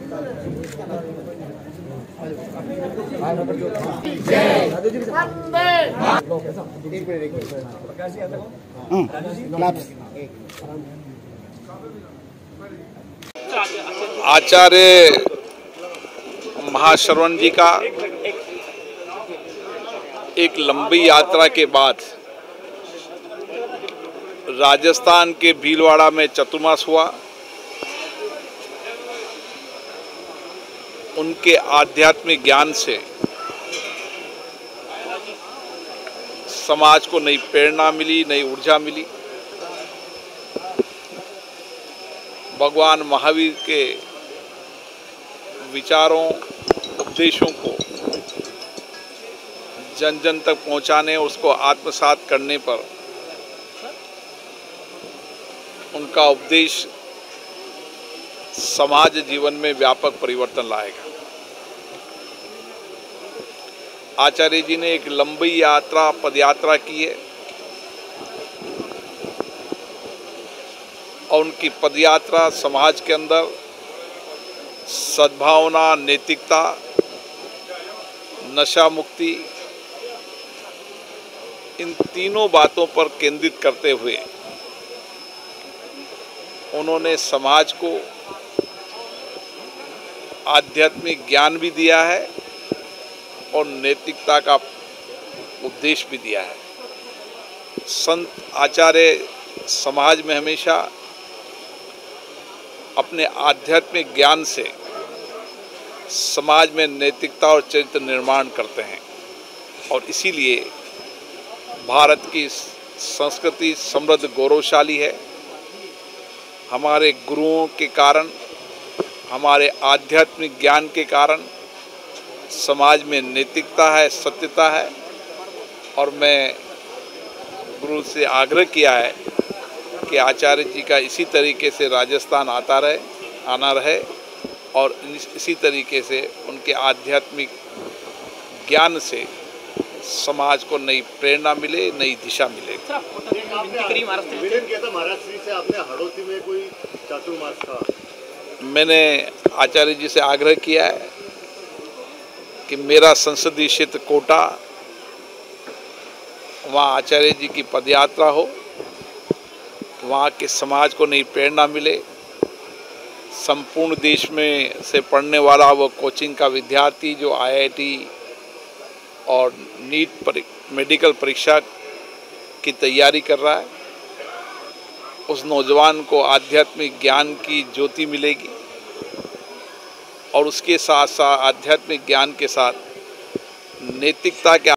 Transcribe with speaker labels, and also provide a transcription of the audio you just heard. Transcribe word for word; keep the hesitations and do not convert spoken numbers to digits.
Speaker 1: आचार्य महाश्रवण जी का एक लंबी यात्रा के बाद राजस्थान के भीलवाड़ा में चतुर्मास हुआ। उनके आध्यात्मिक ज्ञान से समाज को नई प्रेरणा मिली, नई ऊर्जा मिली। भगवान महावीर के विचारों, उपदेशों को जन जन तक पहुंचाने, उसको आत्मसात करने पर उनका उपदेश समाज जीवन में व्यापक परिवर्तन लाएगा। आचार्य जी ने एक लंबी यात्रा, पदयात्रा की है और उनकी पदयात्रा समाज के अंदर सद्भावना, नैतिकता, नशा मुक्ति, इन तीनों बातों पर केंद्रित करते हुए उन्होंने समाज को आध्यात्मिक ज्ञान भी दिया है और नैतिकता का उपदेश भी दिया है। संत आचार्य समाज में हमेशा अपने आध्यात्मिक ज्ञान से समाज में नैतिकता और चरित्र निर्माण करते हैं और इसीलिए भारत की संस्कृति समृद्ध गौरवशाली है। हमारे गुरुओं के कारण, हमारे आध्यात्मिक ज्ञान के कारण समाज में नैतिकता है, सत्यता है और मैं गुरु से आग्रह किया है कि आचार्य जी का इसी तरीके से राजस्थान आता रहे, आना रहे और इसी तरीके से उनके आध्यात्मिक ज्ञान से समाज को नई प्रेरणा मिले, नई दिशा मिले।
Speaker 2: महाराष्ट्र से आपने हड़ौती में कोई चातुर्मास का,
Speaker 1: मैंने आचार्य जी से आग्रह किया है कि मेरा संसदीय क्षेत्र कोटा, वहाँ आचार्य जी की पदयात्रा हो, वहाँ के समाज को नई प्रेरणा मिले। संपूर्ण देश में से पढ़ने वाला वो कोचिंग का विद्यार्थी जो आई आई टी और नीट परि, मेडिकल परीक्षा की तैयारी कर रहा है, उस नौजवान को आध्यात्मिक ज्ञान की ज्योति मिलेगी और उसके साथ साथ आध्यात्मिक ज्ञान के साथ नैतिकता के